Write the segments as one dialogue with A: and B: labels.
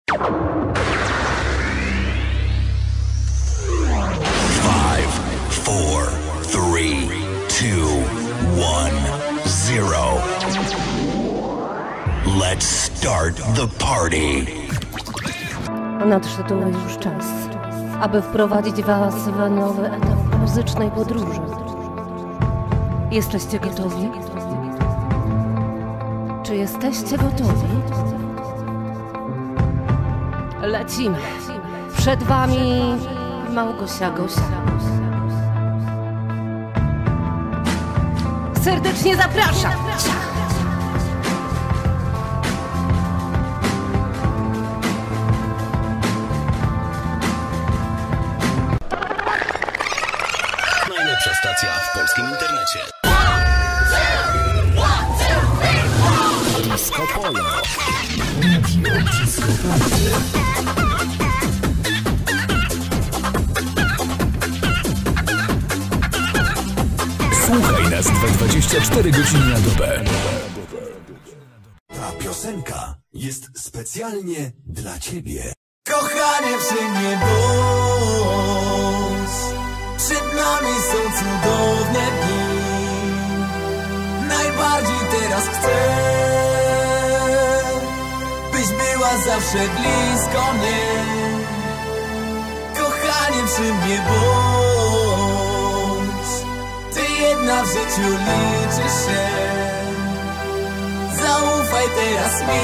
A: Let's start the party.
B: Nadszedł już czas, aby wprowadzić was w nowy etap muzycznej podróży. Jesteście gotowi? Czy jesteście gotowi? Lecimy. Przed wami Małgosia Gosia. Serdecznie zapraszam!
A: Najlepsza stacja w polskim internecie. Disco Polo. Disco Polo. Słuchaj nas 24 godziny na dobę.
C: Ta piosenka jest specjalnie dla ciebie.
D: Kochanie, przyjmie bądź. Przed nami są cudowne dni. Najbardziej teraz chcę, byś była zawsze blisko mnie. Kochanie, przyjmie bądź. Ty jedna w życiu liczy się. Zaufaj teraz mi.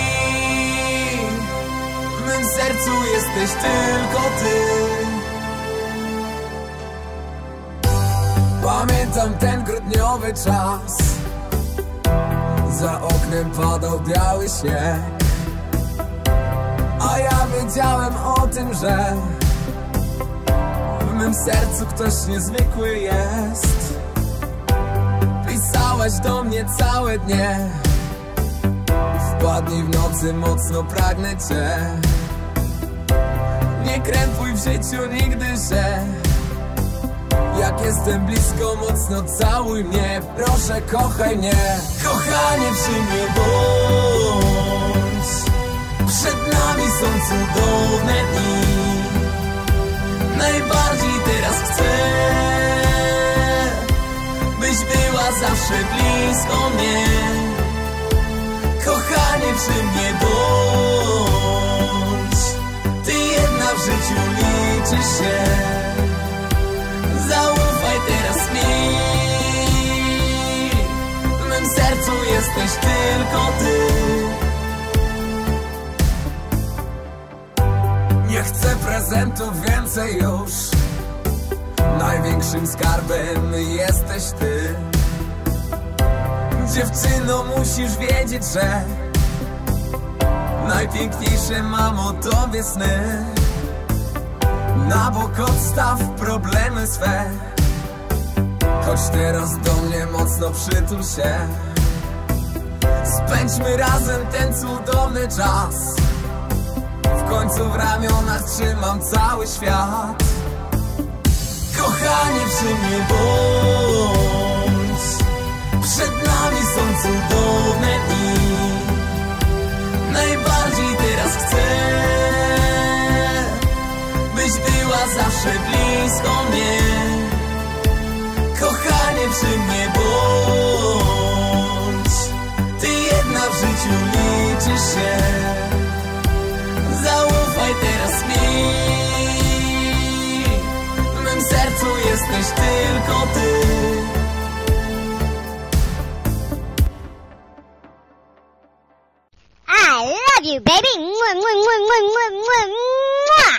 D: W mym sercu jesteś tylko ty. Pamiętam ten grudniowy czas. Za oknem padał biały śnieg, a ja wiedziałem o tym, że w mym sercu ktoś niezwykły jest. Pisałaś do mnie całe dnie. Wpadnij w nocy, mocno pragnę cię. Nie krępuj w życiu nigdy, że jak jestem blisko, mocno całuj mnie. Proszę, kochaj mnie. Kochanie, przy mnie bądź. Przed nami są cudowne dni. Najbardziej teraz chcę, byś była zawsze blisko mnie. Kochanie, przy mnie bądź. Ty jedna w życiu liczy się. Zaufaj teraz mi. W mym sercu jesteś tylko ty. Nie chcę prezentów więcej już. Największym skarbem jesteś ty. Dziewczyno, musisz wiedzieć, że najpiękniejsze mam o tobie sny. Na bok odstaw problemy swe. Chodź teraz do mnie, mocno przytul się. Spędźmy razem ten cudowny czas. W końcu w ramionach trzymam cały świat. Kochanie, przy mnie bądź. Przed nami są cudowne dni. Najbardziej teraz chcę, byś była zawsze blisko mnie. Kochanie, przy mnie bądź. Ty jedna w życiu liczy się. Zaufaj teraz mi. W mym sercu jesteś tylko ty.
E: I love you, baby. Mwah, mwah, mwah, mwah, mwah, mwah.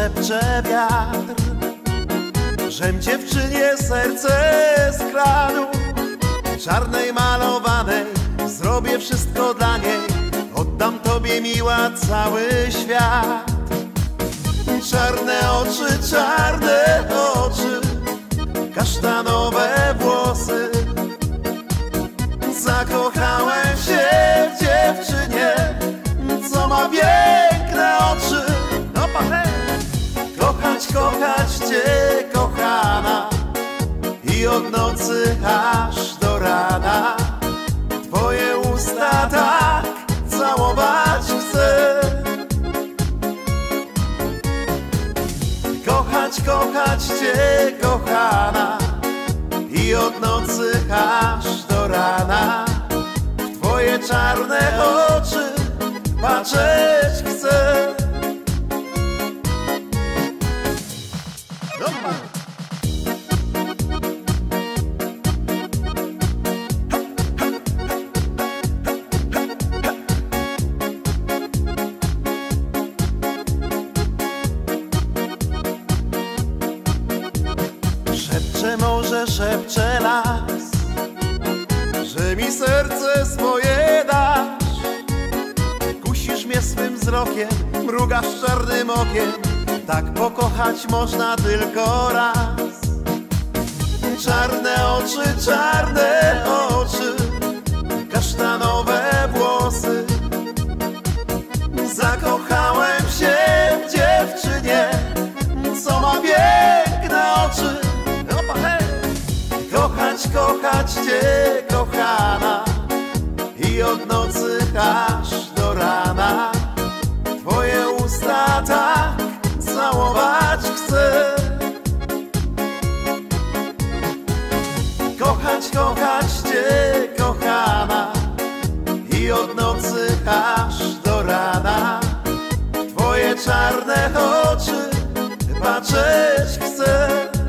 F: szepcze wiatr, żem dziewczynie serce skradł, czarnej malowanej, zrobię wszystko dla niej, oddam tobie miła cały świat. Czarne oczy, kasztanowe włosy, zakochałem się w dziewczynie, co ma piękne oczy. No kochać cię, kochana, i od nocy aż do rana. Twoje usta tak całować chcę. Kochać cię, kochana, i od nocy aż do rana. W twoje czarne oczy patrzeć chcę. Szepcze morze, szepcze las, że mi serce swoje dasz. Kusisz mnie swym wzrokiem, mrugasz czarnym okiem, tak pokochać można tylko raz. Czarne oczy, kasztanowe włosy, zakochałem się w dziewczynie, co ma piękne oczy. Kochać cię, kochana, i od nocy aż do rana. Twoje usta tak całować chcę. Kochać cię, kochana, i od nocy aż do rana. Twoje czarne oczy patrzeć chcę.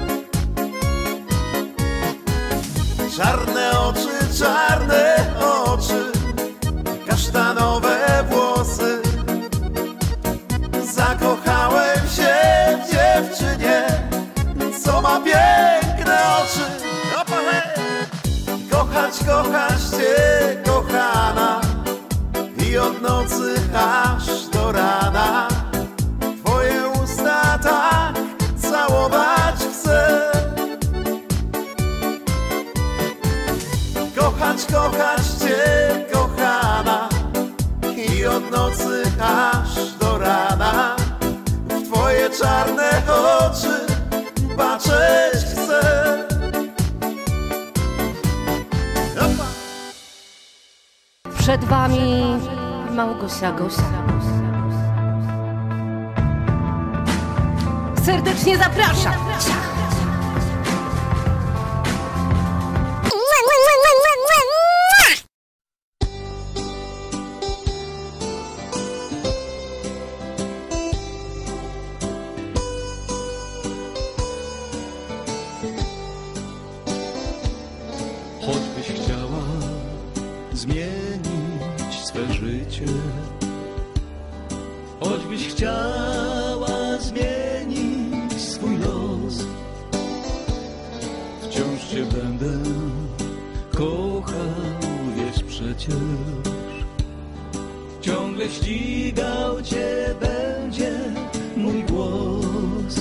F: Czarne oczy, kasztanowe włosy, zakochałem się w dziewczynie, co ma piękne oczy. Kochać cię, kochana, i od nocy aż do rana. Twoje usta tak całować chcę. Kochać cię, kochana, i od nocy aż do rana. W twoje czarne oczy patrzeć chcę.
B: Przed wami Małgosia Gosia. Serdecznie zapraszam.
G: Choćbyś chciała zmienić swe życie, choćbyś chciała zmienić swój los, wciąż cię będę kochał, wiesz przecież. Ciągle ścigał cię będzie mój głos.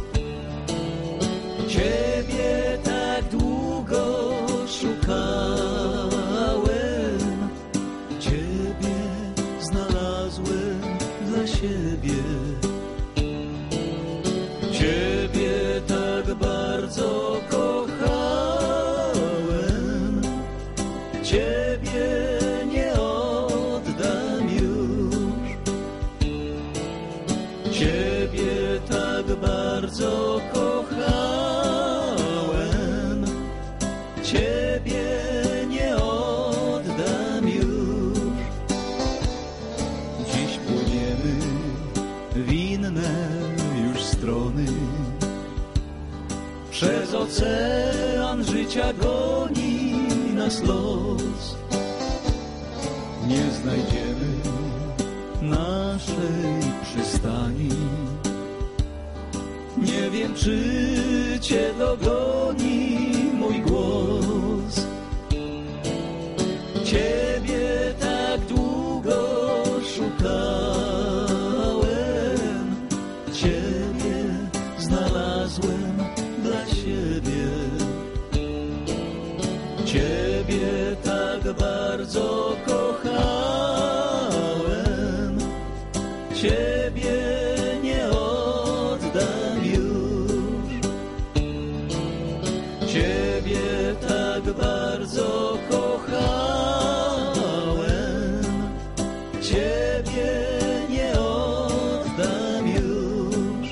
G: Ciebie tak długo szukałem, ciebie znalazłem dla siebie. Ciebie tak bardzo kochałem, ciebie nie oddam już. Ciebie tak bardzo kochałem, ciebie nie oddam już. Dziś płyniemy w inne już strony, przez ocean życia goni nas los. Nie znajdziemy naszej przystani, Nie wiem, czy cię dogoni mój głos. Ciebie tak długo szukałem, Ciebie znalazłem dla siebie. Ciebie tak bardzo kochałem, Ciebie nie oddam już. Ciebie tak bardzo kochałem, Ciebie nie oddam już.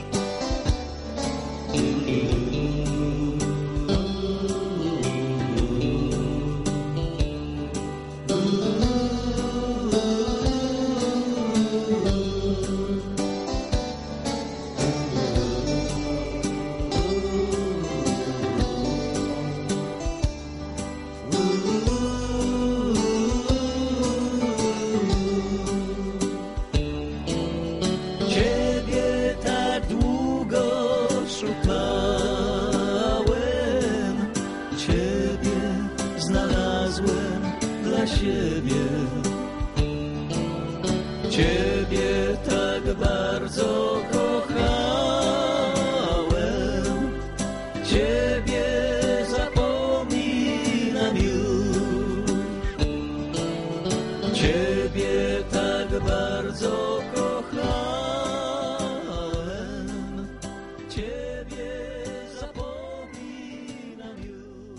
G: Ciebie tak długo szukałem, Ciebie znalazłem dla siebie. Ciebie tak bardzo kochałem, Ciebie zapominam już. Ciebie tak bardzo kochałem, Ciebie zapominam już.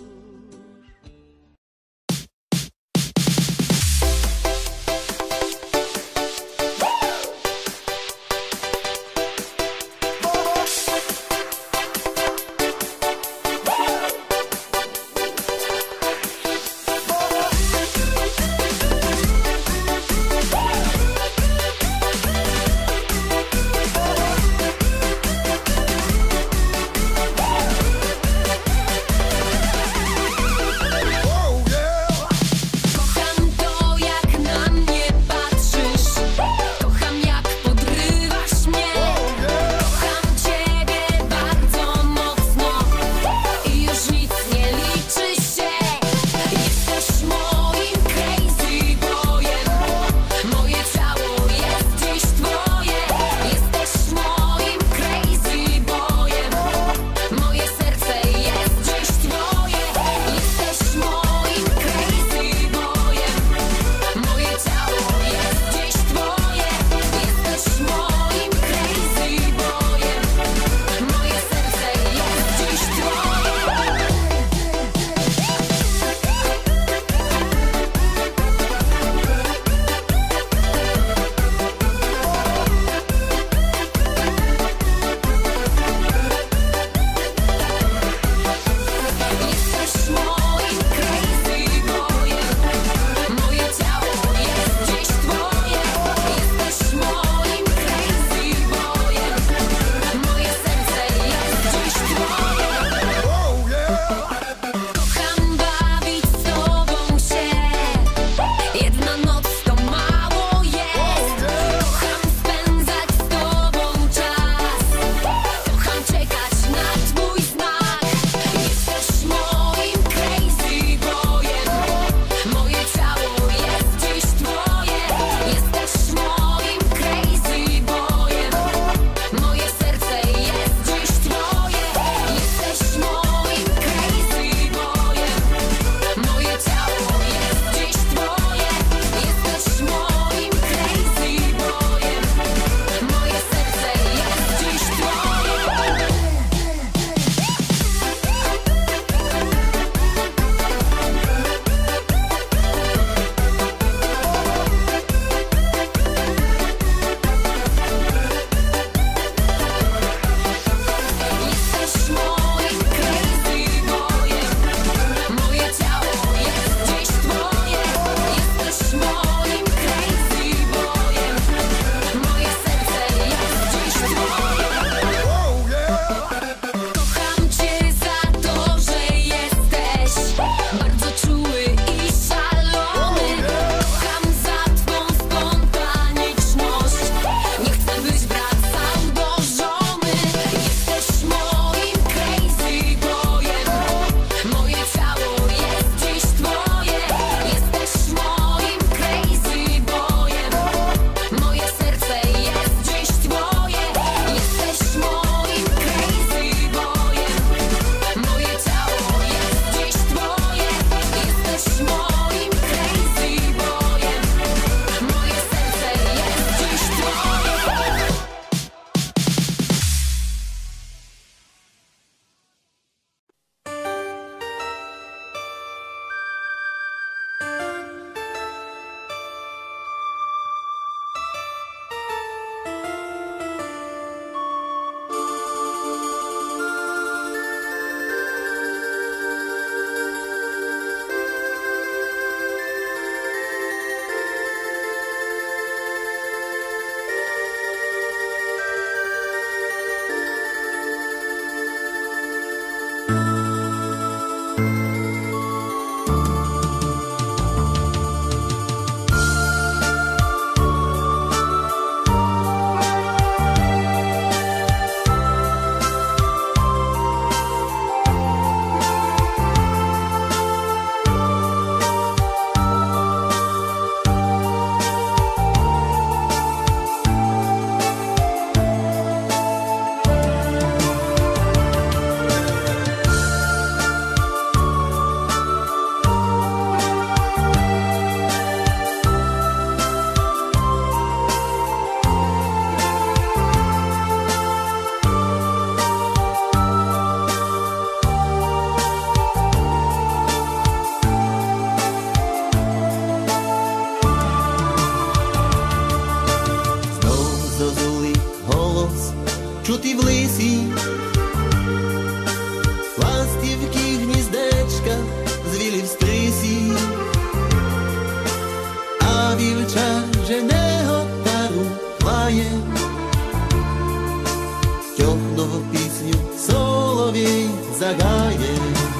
F: zagaje.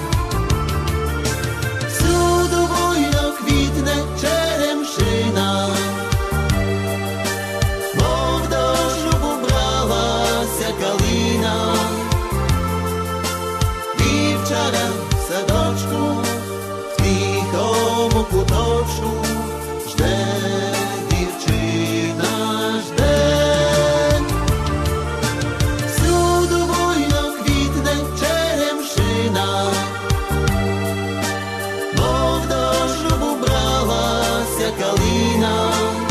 F: Cudu wojno kwitne czeremszyna, mów do ślubu brała się kalina. I wczoraj w sadoczku, w tichom kutочку жде дівчина, жде. Всюду буйно квітне черемшина, мов до шлюбу бралася калина.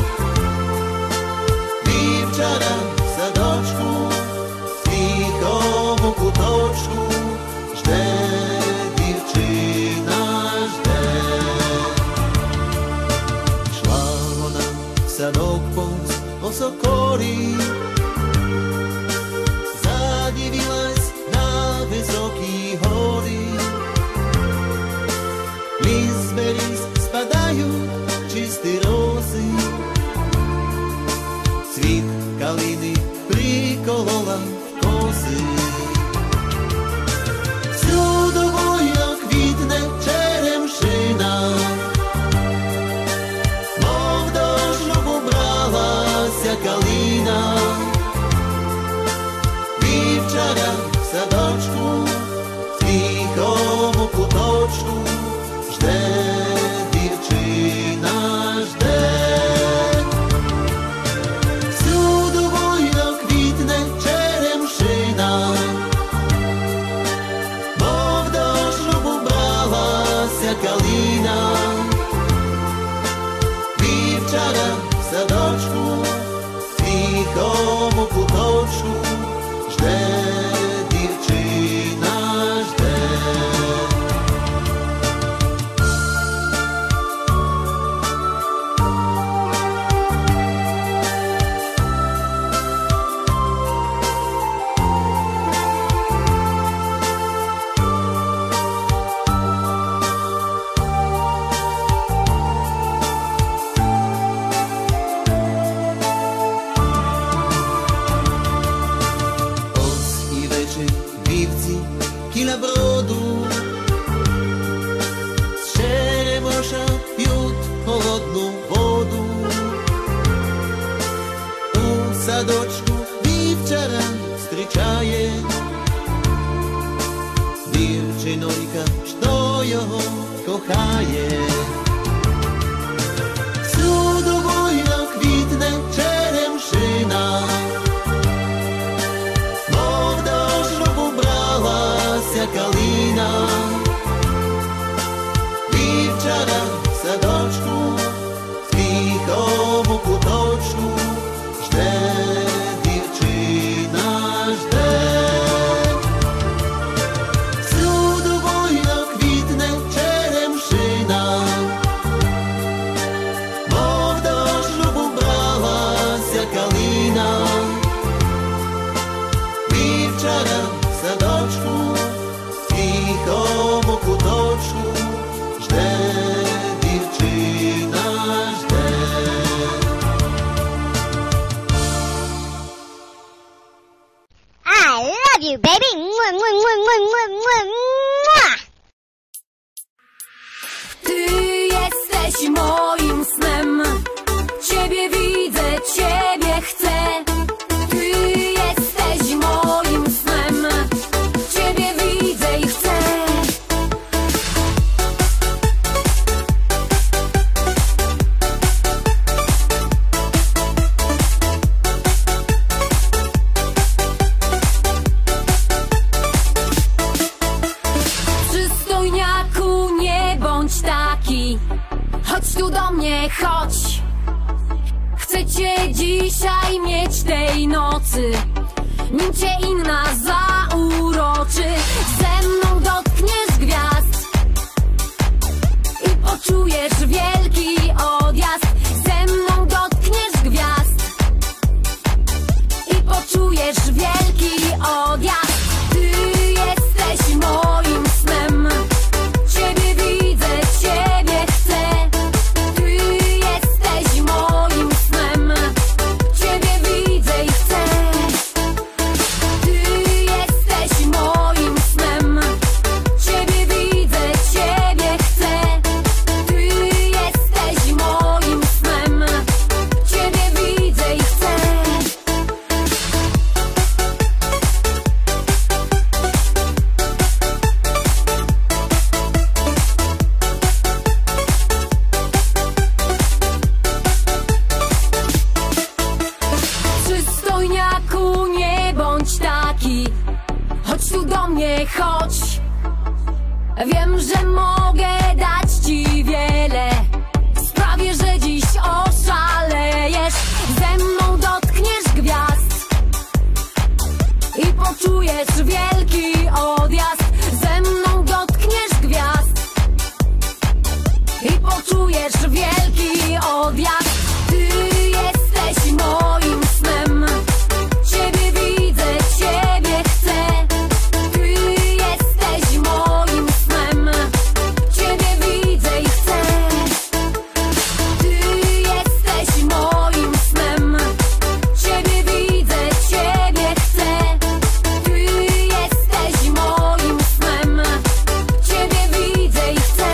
F: Вівчара в садочку, в тихому куточку жде дівчина, жде. Шла вона в садок повз осокорі, задивилась на високі гори. Ліс беріз спадають чисті рози, цвіт калини приколола в коси. Всюду буйно квітне черемшина, мов до шлюбу бралася калина. Вівчара в садочку, в тихому куточку жде дівчина, жде. Всюду буйно квітне черемшина, мов до шлюбу бралася калина. Вівчара в садочку, в тихому куточку жде дівчина, жде. Ось і вечір вівці кіля броду, з черемоша п'ють холодну воду. У садочку вівчара зустрічає дівчинонька, що його кохає. Всюду буйно квітне черемшина, мов до шлюбу бралася калина. Вівчара в садочку, в тихому куточку жде дівчина, жде. Всюду буйно квітне черемшина, мов до шлюбу бралася калина. Вівчара в садочку, в тихому куточку жде дівчина, жде.
E: I love you, baby. Mwah, mwah, mwah, mwah, mwah, mwah, mwah.
H: Ty jesteś moim snem, ciebie widzę, ciebie chcę. Ty jesteś moim snem, ciebie widzę i chcę. Przystojniaku, nie bądź taki, chodź tu do mnie, chodź. Chcę cię dzisiaj mieć tej nocy, nim cię inna zauroczy. Ze mną dotkniesz gwiazd i poczujesz wielki odjazd. Ze mną dotkniesz gwiazd i poczujesz wielki odjazd. Ty jesteś moim snem, ciebie widzę, ciebie chcę. Ty jesteś moim snem, ciebie widzę i chcę. Ty jesteś moim snem. Wiem, że mogę dać ci wiele. Sprawię, że dziś oszalejesz. Ze mną dotkniesz gwiazd i poczujesz wielki odjazd. Ze mną dotkniesz gwiazd i poczujesz wielki odjazd. Ty jesteś moim snem. Ciebie widzę, ciebie chcę. Ty jesteś moim snem. Ciebie widzę i chcę. Ty jesteś moim snem. Ciebie widzę, ciebie chcę. Ty jesteś moim snem. Ciebie widzę i chcę.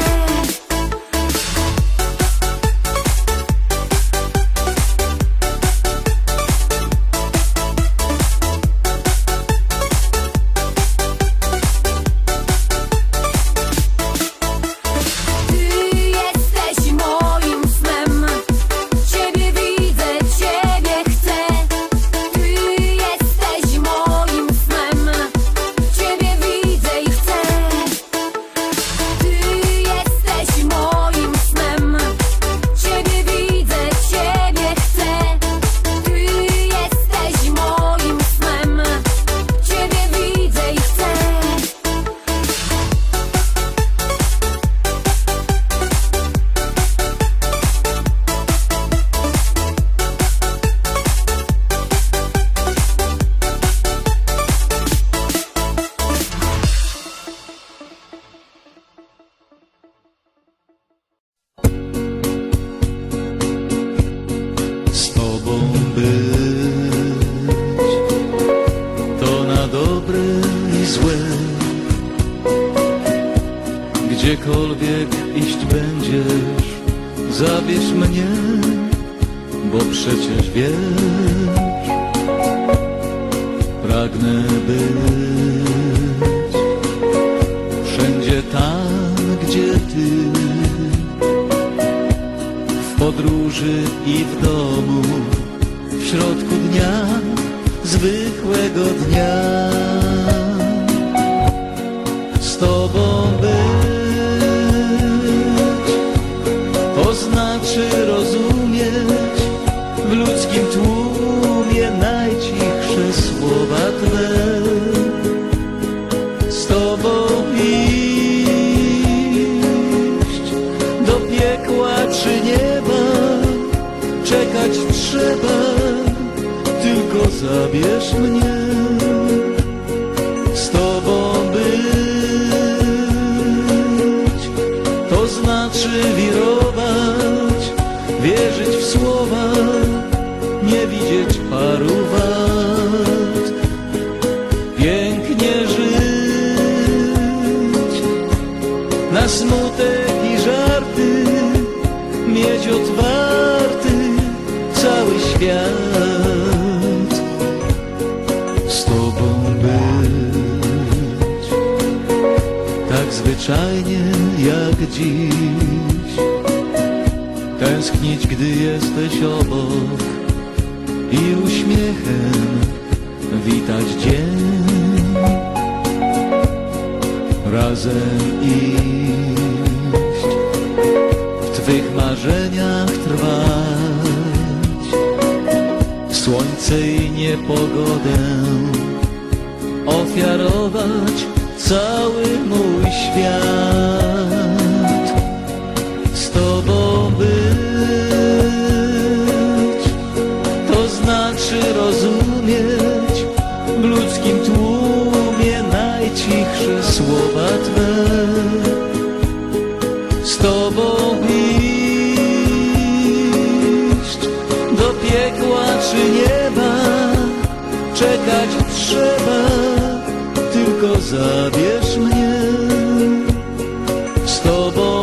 H: Ty jesteś moim snem. Ciebie widzę, ciebie chcę. Ty jesteś moim snem. Ciebie widzę i chcę. Ty jesteś moim snem. Ciebie widzę, ciebie chcę. Ty jesteś moim snem. Ciebie widzę i chcę.
G: Z tobą być, to na dobre i złe. Gdziekolwiek iść będziesz, zabierz mnie, bo przecież wiesz, pragnę być wszędzie tam, gdzie ty. W podróży i w domu, w środku dnia, zwykłego dnia. Z tobą być, to znaczy rozumieć w ludzkim tłumie najcichsze słowa Twe. Z tobą iść do piekła czy nieba, czekać trzeba, tylko zabierz mnie. Z tobą być, to znaczy wirować, wierzyć w słowa, nie widzieć paru wad. Pięknie żyć, na smutek i żarty, mieć otwarty cały świat. Z tobą być, tak zwyczajnie jak dziś, tęsknić, gdy jesteś obok i uśmiechem witać dzień. Razem iść, w Twych marzeniach trwać, słońce i niepogodę ofiarować cały mój świat. Z Tobą być, to znaczy rozumieć w ludzkim tłumie najcichsze słowa Twe. Z Tobą iść do piekła czy nieba, czekać trzeba, tylko zabierz mnie. Z Tobą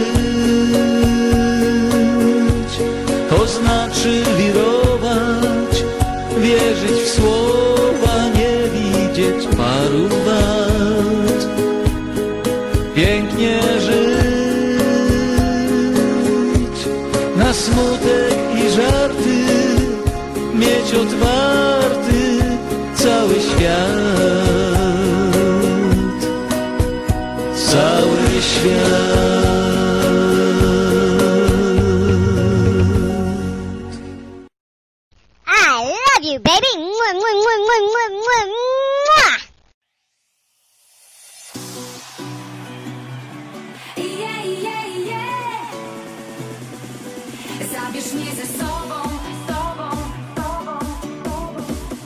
G: być, to znaczy wirować, wierzyć w słowa, nie widzieć paru wad. Pięknie żyć, na smutek i żarty, mieć otwarty cały świat. cały świat.
E: I love you, baby. Mwah, mwah, mwah, mwah, mwah, mwah, mwah.
H: Zabierz mnie ze sobą, tobą, tobą, tobą.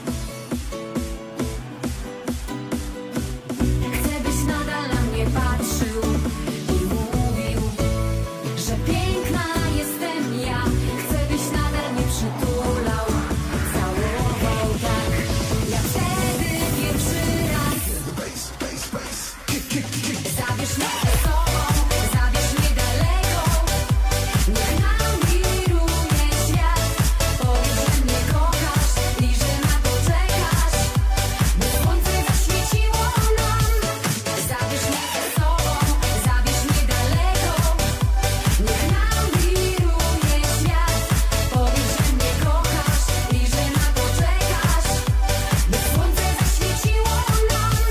H: Chcę, byś nadal na mnie patrzył i mówił, że piękna jestem ja. Chcę, byś nadal mnie przytulał, całował tak, jak wtedy pierwszy raz. Zabierz mnie ze sobą, zabierz mnie daleko. Niech nam wiruje świat. Powiedz, że mnie kochasz i że na to czekasz, by słońce zaświeciło nam. Zabierz mnie ze sobą, zabierz mnie daleko. Niech nam wiruje świat. Powiedz, że mnie kochasz i że na to czekasz, by słońce zaświeciło nam.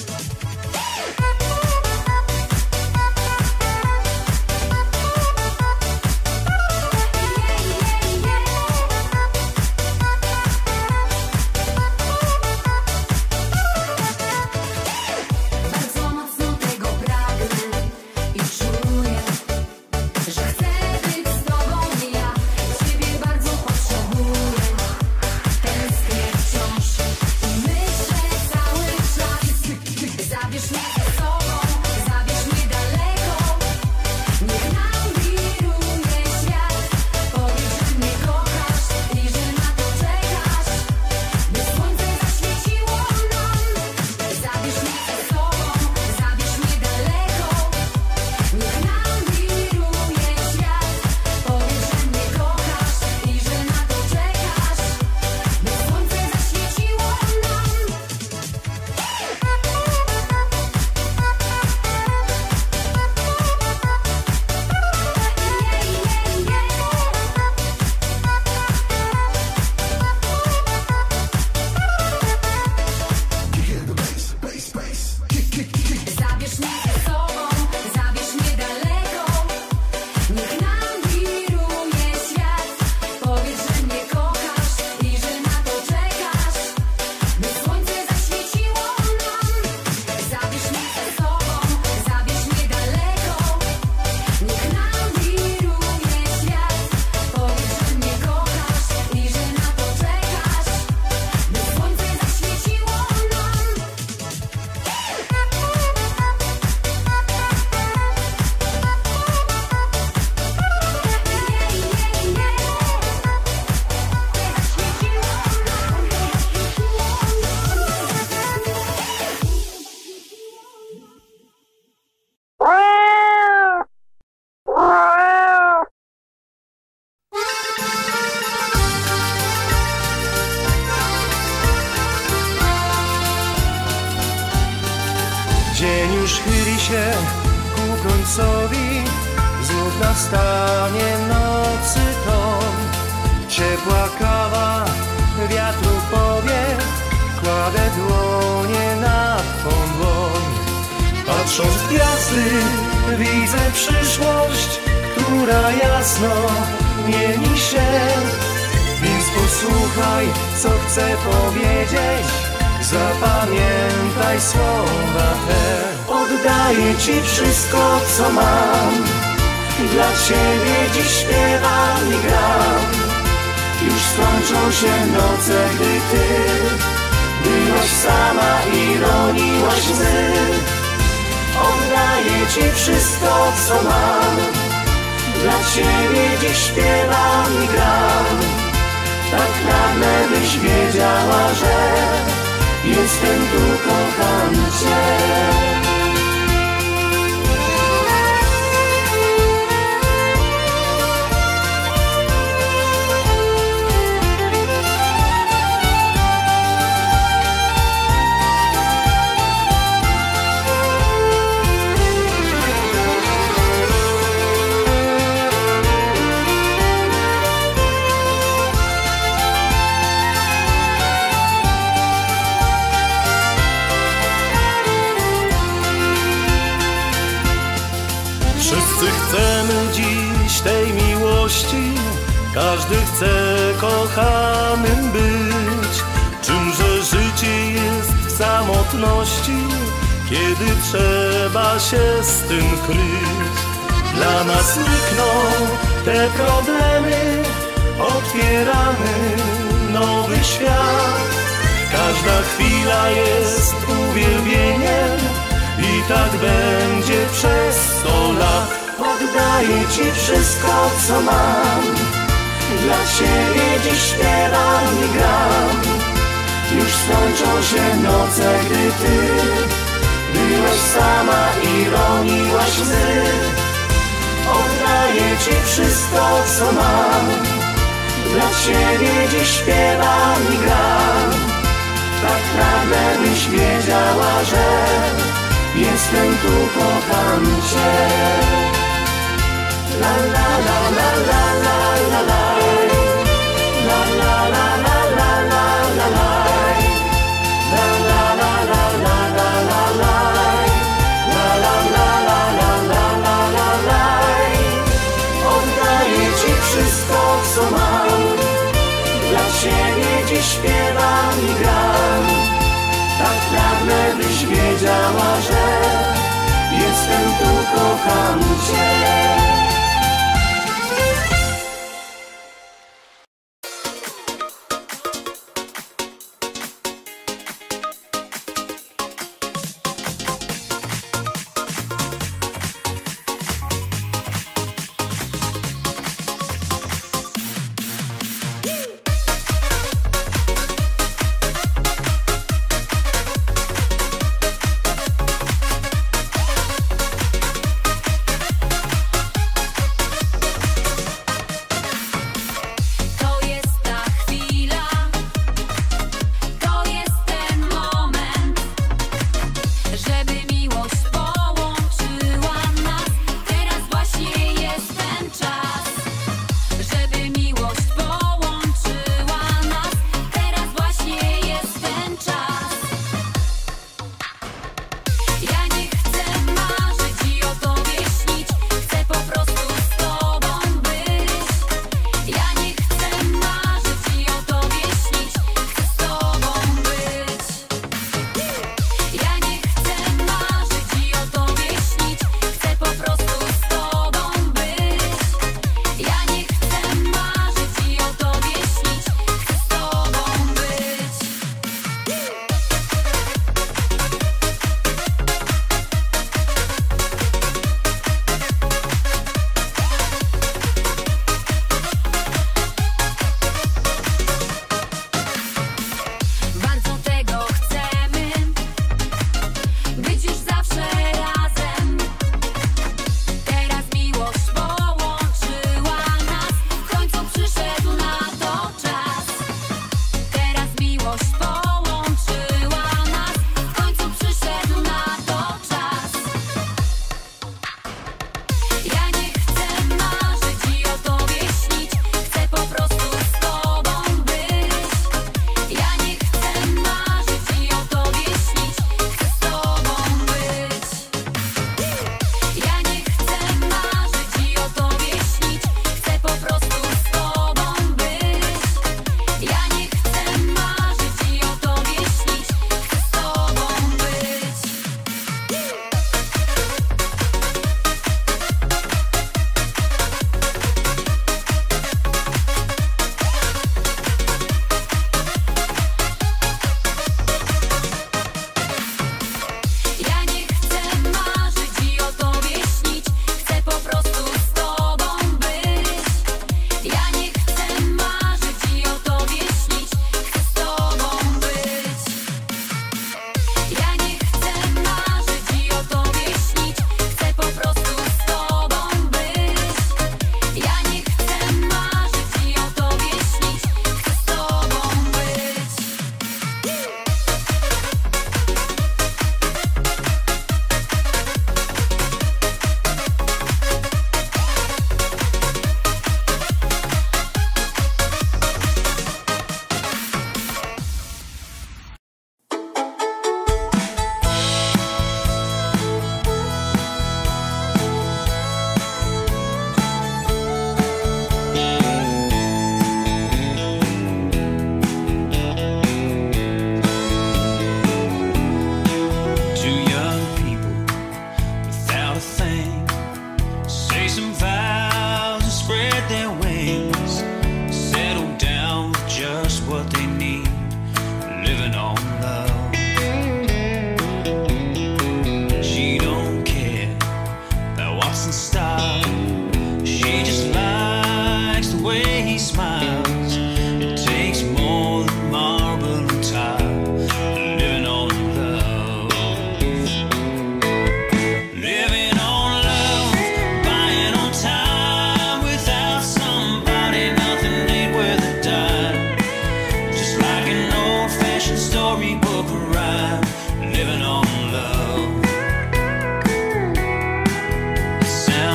H: Bardzo mocno tego pragnę i czuję, że chcę być z tobą ja. Ciebie bardzo potrzebuję, tęsknię wciąż i myślę cały czas. Zabierz mnie ze sobą, zabierz mnie daleko. Niech nam wiruje świat. Powiedz, że mnie kochasz i że na to czekasz, by słońce zaświeciło nam. Zabierz mnie ze sobą, zabierz mnie daleko. Niech nam wiruje świat. Powiedz, że mnie kochasz i że na to czekasz, by słońce zaświeciło nam. Zabierz mnie ze sobą, zabierz mnie daleko. Niech nam wiruje świat. Powiedz, że mnie kochasz i że na to czekasz, by słońce zaświeciło nam. Zabierz mnie ze sobą, zabierz mnie daleko. Niech nam wiruje świat. Powiedz, że mnie kochasz i że na to czekasz, by słońce zaświeciło nam.
I: Dzień już chyli się ku końcowi, znów nastanie nocy ton. Ciepła kawa, wiatru powiew, kładę dłonie na twą dłoń. Patrząc w gwiazdy, widzę przyszłość, która jasno mieni się. Więc posłuchaj, co chcę powiedzieć, zapamiętaj słowa te. Oddaję ci wszystko, co mam, dla ciebie dziś śpiewam i gram. Już skończą się noce, gdy ty byłaś sama i roniłaś łzy. Oddaję ci wszystko, co mam, dla ciebie dziś śpiewam i gram. Tak nagle byś wiedziała, że jestem tu, kocham cię. Wszyscy chcemy dziś tej miłości, każdy chce kochanym być. Czymże życie jest w samotności, kiedy trzeba się z tym kryć. Dla nas nikną te problemy, otwieramy nowy świat. Każda chwila jest uwielbieniem i tak będzie przez 100 lat. Oddaję Ci wszystko, co mam, dla Ciebie dziś śpiewam i gram. Już skończą się noce, gdy Ty byłaś sama i roniłaś łzy. Oddaję Ci wszystko, co mam, dla Ciebie dziś śpiewam i gram. Tak pragnę, byś wiedziała, że jestem tu, kocham Cię. La la la la la la la la. La la la la la la la la. La la la la la la la la. La la la la la la la la la. Oddaję Ci wszystko, co mam, dla Ciebie dziś śpiewam i gram. Tak pragnę, byś wiedziała, że jestem tu, kocham Cię.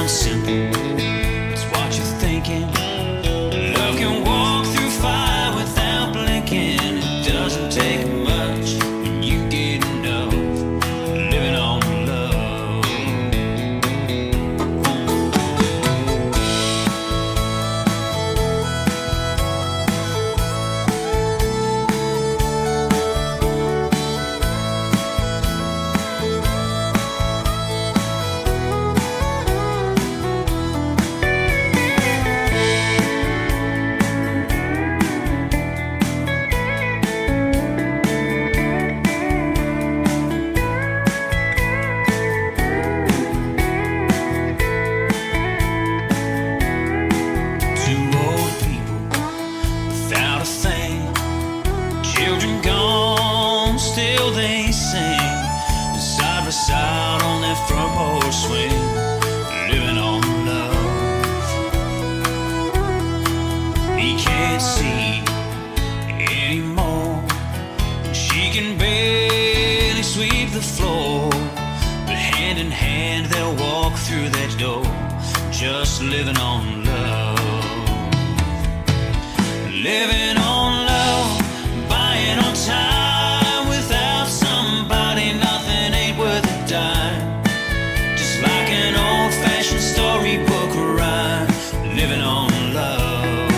J: sounds simple, it's what you're thinking. Love can walk through fire without blinking. It doesn't take much when you get enough living on love. Two old people without a thing, children gone, still they sing, side by side on their front porch swing, living on love. He can't see anymore, and she can barely sweep the floor, but hand in hand they'll walk through that door, just living on love. Living on love, buying on time. Without somebody, nothing ain't worth a dime. Just like an old-fashioned storybook rhyme. Living on love.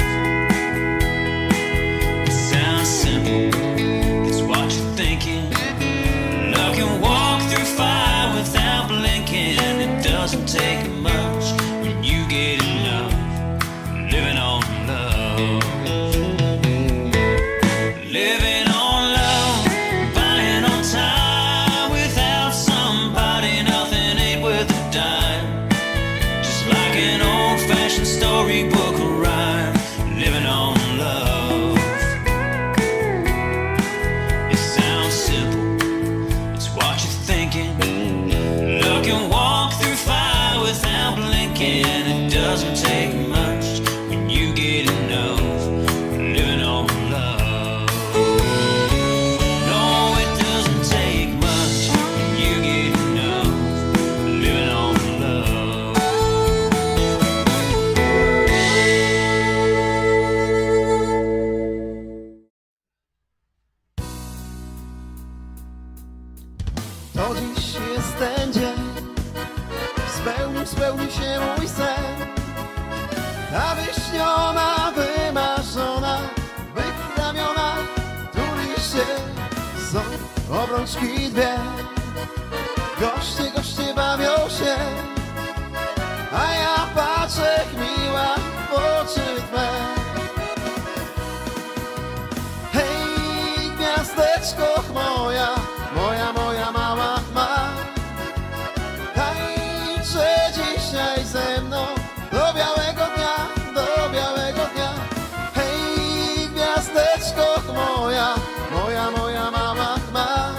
J: It sounds simple, it's what you're thinking. Love can walk through fire without blinking. It doesn't take much when you get enough living on love. Living on love, buying on time. Without somebody, nothing ain't worth a dime. Just like an old-fashioned storybook rhyme. Living on love. It sounds simple, it's what you're thinking. Love can walk through fire without blinking. It doesn't take much when you get enough living on love. No, it doesn't take much when you get enough living on love.
F: To dziś jest ten dzień, spełni się mój sen. Ta wyśniona, wymarzona, wykramiona, tuli się, są obrączki dwie. Goście bawią się, a ja patrzę miła w oczy twe. Hej, gwiazdeczko moja, moja mała ma. Tańczę dzisiaj ze mną do białego dnia, do białego dnia. Hej, gwiazdeczko moja, moja mama ma.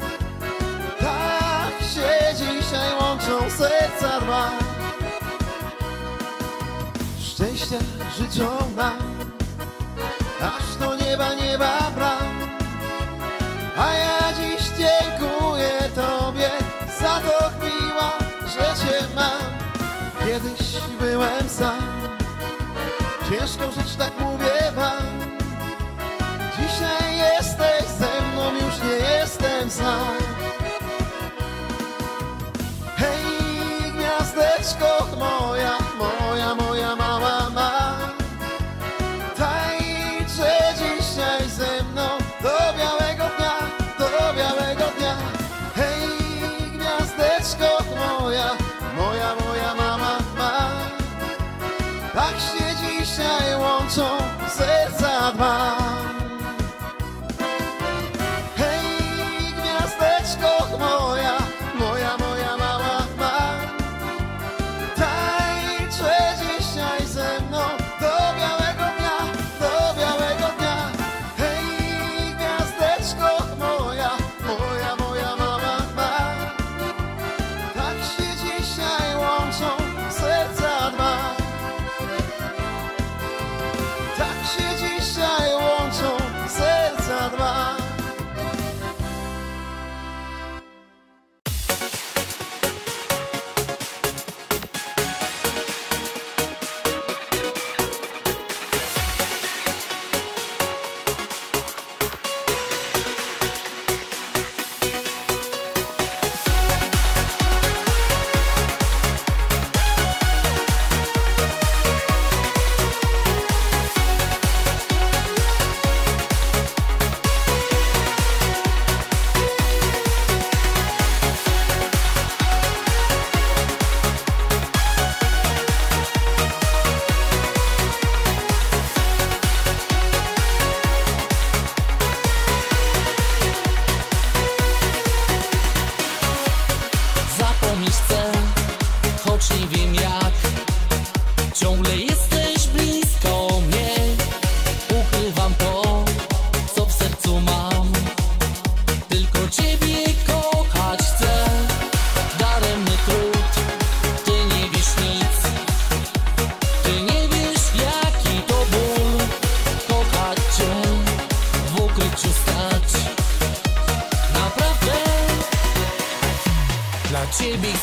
F: Tak się dzisiaj łączą serca dwa. Szczęścia życzą nam, aż do nieba bram. A ja dziś dziękuję Tobie za to miła, że Cię mam. Kiedyś byłem sam, ciężko żyć, tak mówię wam. Dzisiaj jesteś ze mną, już nie jestem sam. Hej, gwiazdeczko moja, moja mała ma. Tańczę dzisiaj ze mną do białego dnia, do białego dnia. Hej, gwiazdeczko moja, moja mama ma. Tak się dzisiaj łączą serca dwa. Hej, gwiazdeczko moja, moja mała ma. Tak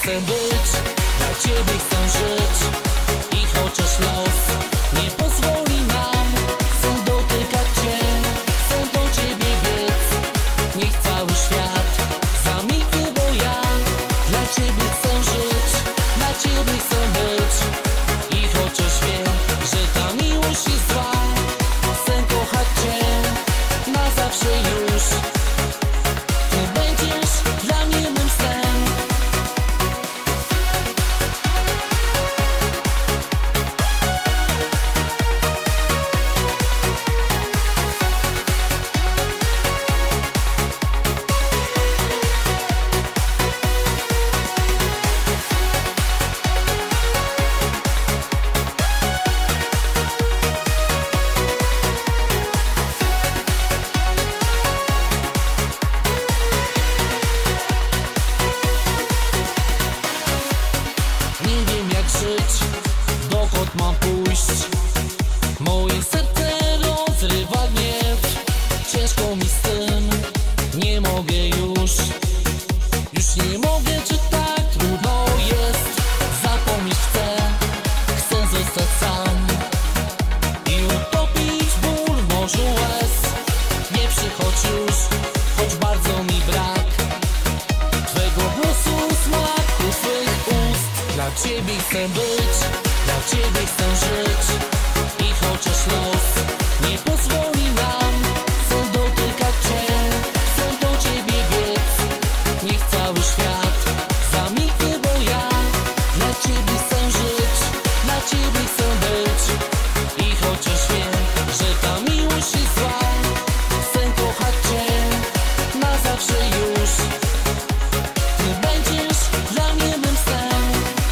K: chcę być, dla ciebie chcę żyć. I chociaż los nie pozwoli nam, chcę dotykać cię, chcę do ciebie biec. Niech cały świat zamilknie, bo ja dla ciebie chcę żyć, dla ciebie chcę być. I chociaż wiem, że ta miłość jest zła, chcę kochać cię na zawsze już. Ty będziesz dla mnie mym snem. Nie wiem jak żyć, dokąd mam pójść. Moje serce rozrywa gniew. Ciężko mi z tym, nie mogę już. Już nie mogę, czy tak trudno jest. Zapomnieć chcę zostać sam i utopić ból w morzu łez. Nie przychodź już, choć bardzo mi brak twego głosu, smaku twych ust. Dla ciebie chcę być, dla ciebie chcę żyć. I chociaż los nie pozwoli nam, chcę dotykać cię, chcę do ciebie biec. Niech cały świat zamilknie, bo ja dla ciebie chcę żyć, dla ciebie chcę być. I chociaż wiem, że ta miłość jest zła, chcę kochać cię na zawsze już. Ty będziesz dla mnie mym snem.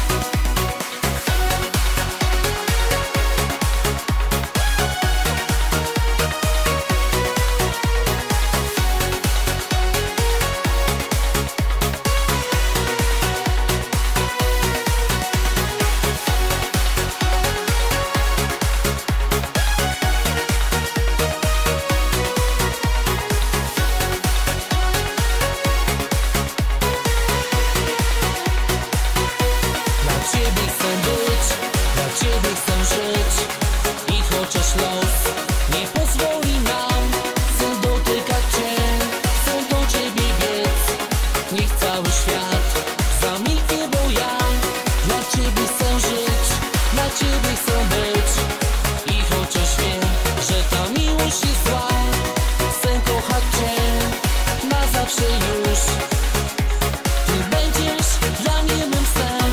K: Dla ciebie chcę być, dla ciebie chcę żyć. I chociaż los nie pozwoli nam, chcę dotykać cię, chcę do ciebie biec. Niech cały świat zamilknie, bo ja dla ciebie chcę żyć, dla ciebie chcę być. I chociaż wiem, że ta miłość jest zła, chcę kochać cię na zawsze już. Ty będziesz dla mnie mym snem.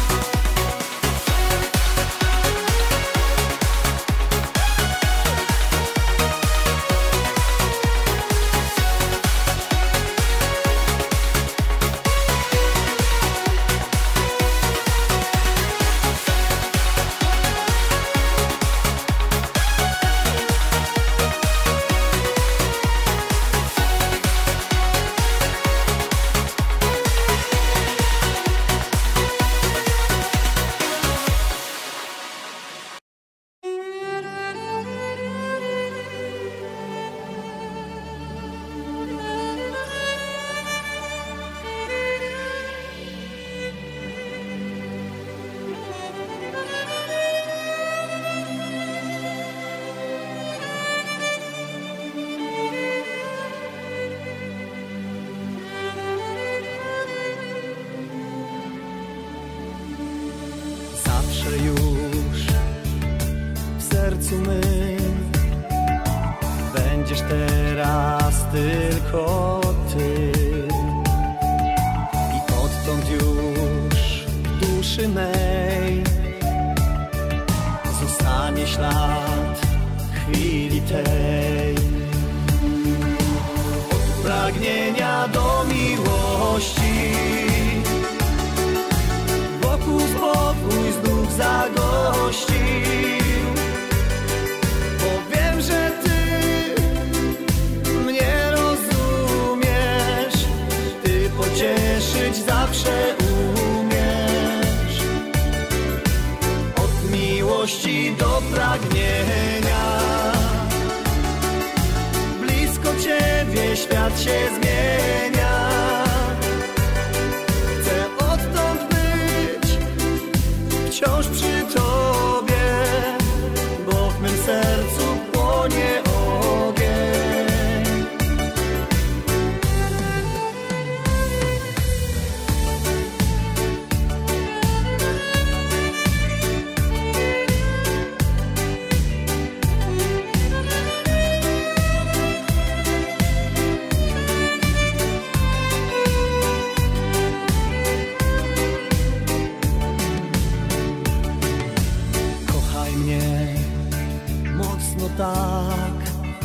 I: Zawsze już w sercu mym będziesz teraz tylko ty. I odtąd już w duszy mej zostanie ślad chwili tej. Od pragnienia do miłości, wokół spokój znów zagościł. Bo wiem, że ty mnie rozumiesz, ty pocieszyć zawsze umiesz. Od miłości do pragnienia, blisko ciebie świat się zmienia. Chcę odtąd wciąż przy Tobie, bo w mym sercu płonie ogień. Kochaj mnie mocno tak,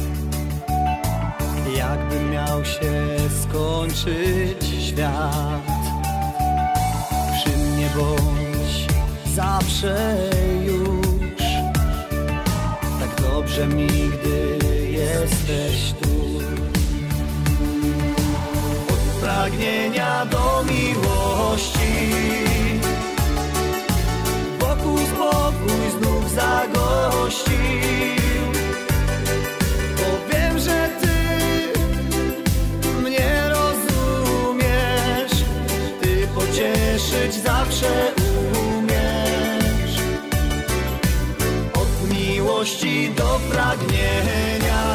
I: jakby miał się skończyć świat. Przy mnie bądź zawsze już, tak dobrze mi, gdy jesteś tu. Od pragnienia do miłości, wokół spokój znów zagościł. Bo wiem, że Ty mnie rozumiesz, Ty pocieszyć zawsze umiesz. Od miłości do pragnienia,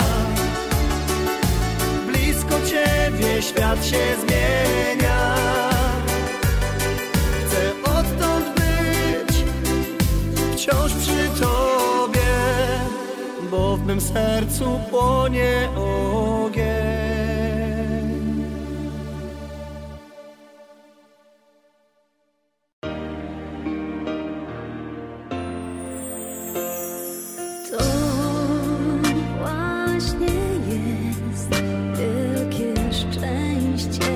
I: blisko Ciebie świat się zmienia. Chcę odtąd być wciąż przy Tobie, bo w mym sercu płonie ogień.
H: To właśnie jest wielkie szczęście.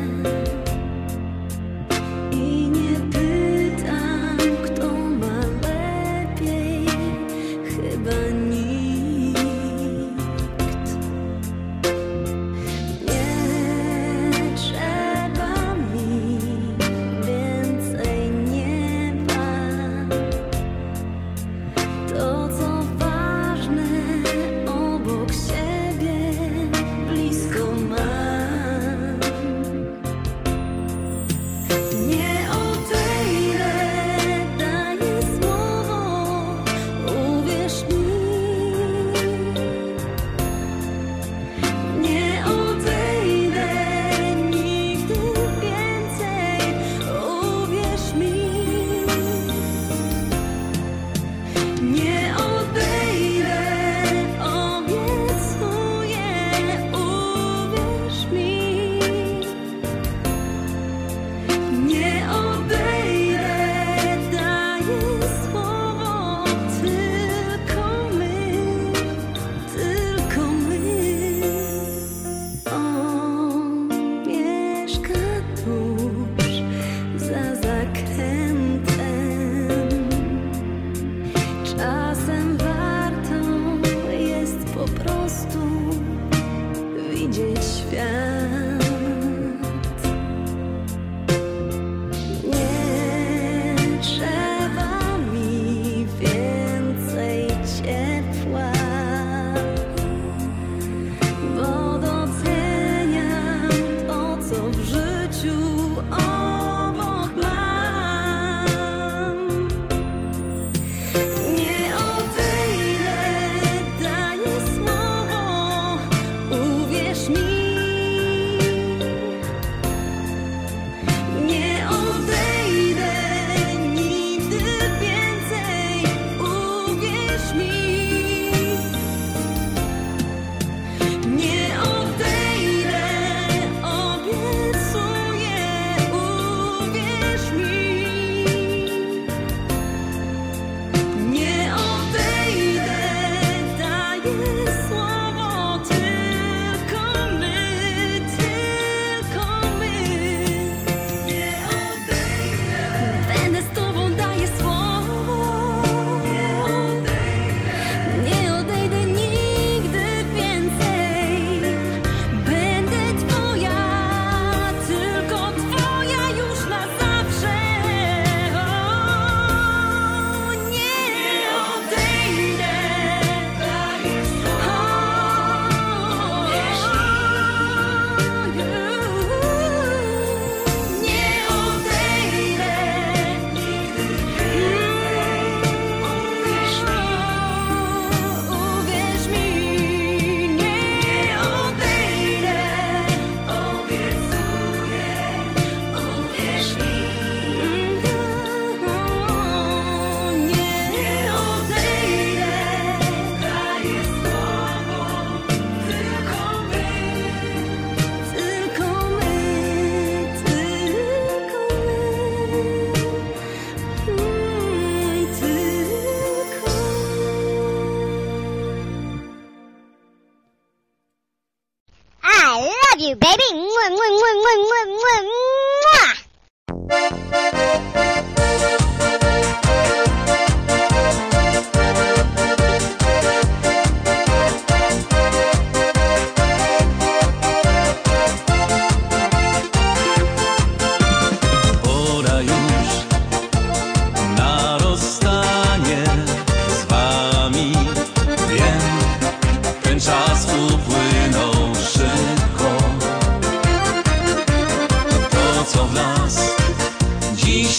H: I nie pytam, kto ma lepiej, chyba nikt.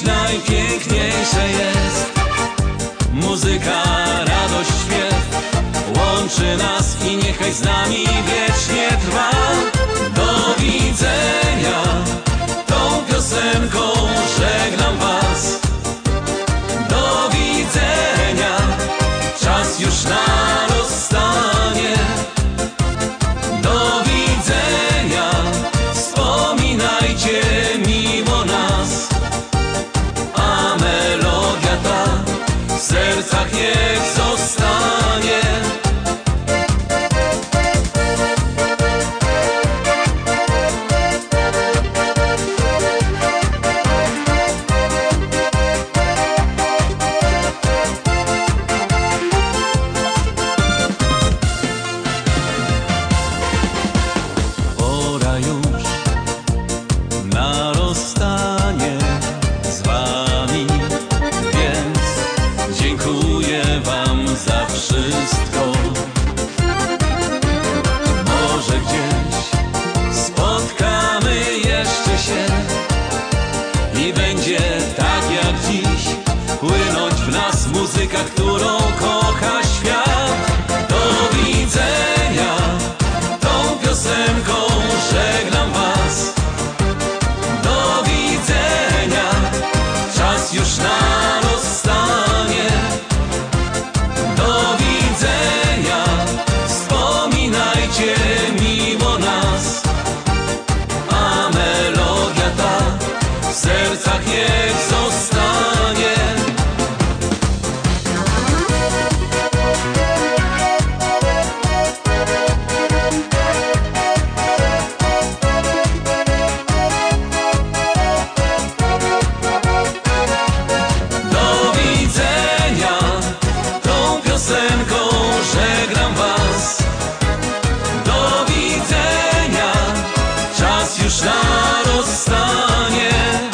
J: najpiękniejsze jest. Muzyka, radość, śpiew łączy nas i niechaj z nami wiecznie trwa. Do widzenia, tą piosenką żegnam was. Do widzenia, czas już na rozstanie. Do widzenia, wspominajcie miło nas. A melodia ta w sercach niech zostanie. Pora już na rozstanie z wami, więc dziękuję wam za wszystko. Może gdzieś spotkamy jeszcze się i będzie tak jak dziś płynąć w nas muzyka, którą kocha świat. Do widzenia, tą piosenką żegnam was. Do widzenia, czas już na rozstanie. Do widzenia, wspominajcie miło nas. A melodia ta w sercach niech zostanie. Do widzenia, tą piosenką żegnam was. Do widzenia, czas już na rozstanie.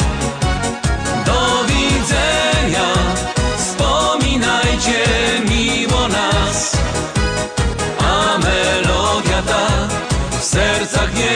J: Do widzenia, wspominajcie miło nas. A melodia ta w sercach nie